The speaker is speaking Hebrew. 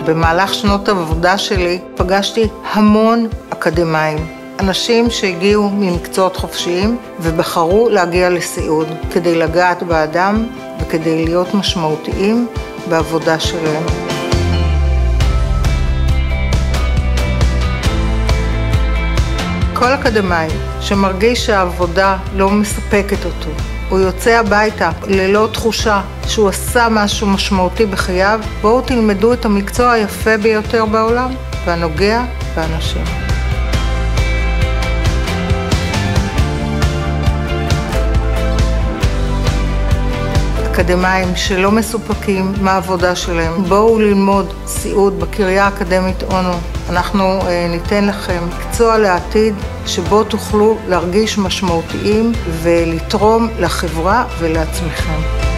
במהלך שנות העבודה שלי פגשתי המון אקדמאים, אנשים שהגיעו ממקצועות חופשיים ובחרו להגיע לסיעוד כדי לגעת באדם וכדי להיות משמעותיים בעבודה שלהם. כל אקדמאי שמרגיש שהעבודה לא מספקת אותו, הוא יוצא הביתה ללא תחושה שהוא עשה משהו משמעותי בחייו, בואו תלמדו את המקצוע היפה ביותר בעולם והנוגע באנשים. אקדמאים שלא מסופקים מהעבודה שלהם, בואו ללמוד סיעוד בקריה האקדמית אונו. אנחנו ניתן לכם מקצוע לעתיד שבו תוכלו להרגיש משמעותיים ולתרום לחברה ולעצמכם.